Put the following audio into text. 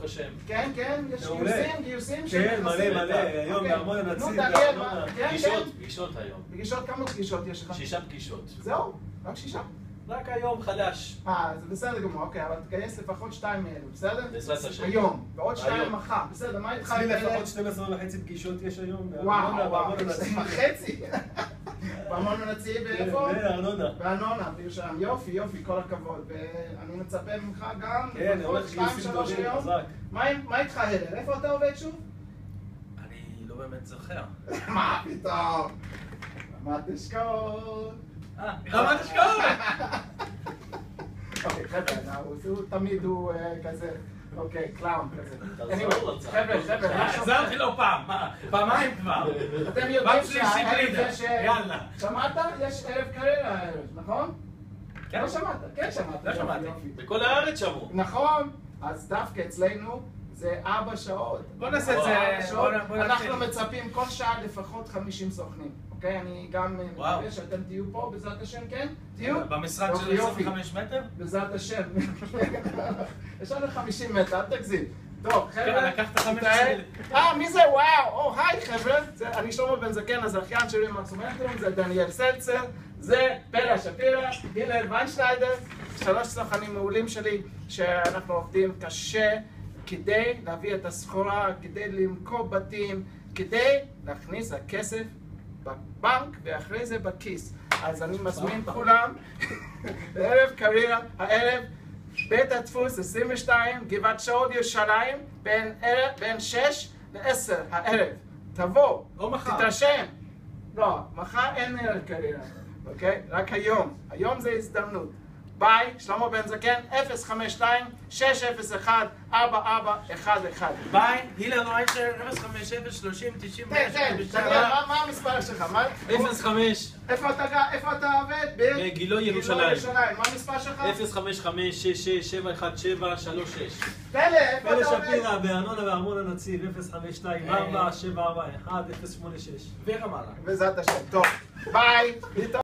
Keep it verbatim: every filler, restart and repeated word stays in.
השם. כן, כן, יש גיוסים, גיוסים. כן, מלא, מלא, היום בארמון הנציב. נו, דניאל, כן, פגישות, כן. פגישות היום. פגישות, כמה פגישות יש לך? שישה פגישות. זהו, רק שישה. רק היום חדש. אה, זה בסדר גמור, אוקיי, אבל תגייס לפחות שתיים מאלו, בסדר? בעזרת השם. היום, ועוד שתיים מחר, בסדר, מה איתך? אצלי לפחות שתים עשרה וחצי פגישות יש היום. וואו, וואו, בארמון הנציב. וחצי. בארמון הנציב, איפה? בארנונה. בארנונה, בירושלים. יופי, יופי, כל הכבוד. ואני מצפה ממך גם, כן, לפחות הולך שתיים, גיוסים שלוש גדולים, היום. חזק. מה איתך, הלר? איפה אתה עובד שוב? אני לא באמת זוכר. מה פתאום? רמת אשכול. אה, רמת אשכול! אוקיי, חבר'ה, הוא תמיד הוא כזה, אוקיי, קלאון כזה. תעזור לו, חבר'ה, חבר'ה, עזרתי לו פעם, פעמיים כבר. אתם יודעים שהערב יש... שמעת? יש ערב קריירה הערב, נכון? לא שמעת, כן שמעת. לא שמעתי. בכל הארץ שמעו. נכון, אז דווקא אצלנו זה ארבע שעות. בוא נעשה את זה, אנחנו מצפים כל שעה לפחות חמישים סוכנים. אוקיי, אני גם מקווה שאתם תהיו פה, בעזרת השם, כן? תהיו? במשרד של עשרים וחמישה מטר? בעזרת השם. יש לנו חמישים מטר, אל תגזים. טוב, חבר'ה, לקחת חמש שלי. אה, מי זה? וואו, או, היי חבר'ה. אני שלמה בן זקן, הזכיין שלי מהסומנטרום, זה דניאל סלצר, זה פרע שפירא, הלל ויינשניידר, שלוש סוכנים מעולים שלי, שאנחנו עובדים קשה כדי להביא את הסחורה, כדי למכור בתים, כדי להכניס את הכסף בבנק ואחרי זה בכיס. אז אני מזמין את כולם לערב קריירה, הערב בית הדפוס עשרים ושתיים, גבעת שאול ירושלים, בין שש לעשר הערב. תבוא, תתרשם. לא, מחר אין ערב קריירה, אוקיי? רק היום. היום זה הזדמנות. ביי, שלמה בן זקן, אפס חמש שתיים שש אפס אחד ארבע ארבע אחד אחד. ביי, הלל ויינשטיין, אפס חמש אפס שלושים תשעים מה המספר שלך? אפס חמש. איפה אתה עובד? בגילו ירושלים. מה המספר שלך? אפס חמש חמש שש שש שבע אחד שבע שלוש שש. פלא, איפה אתה עובד? פלא שפירא, בארנונה וארמון הנציב, אפס חמש שתיים ארבע שבע ארבע אחד אפס שמונה שש. ורמאללה. בעזרת השם, טוב. ביי.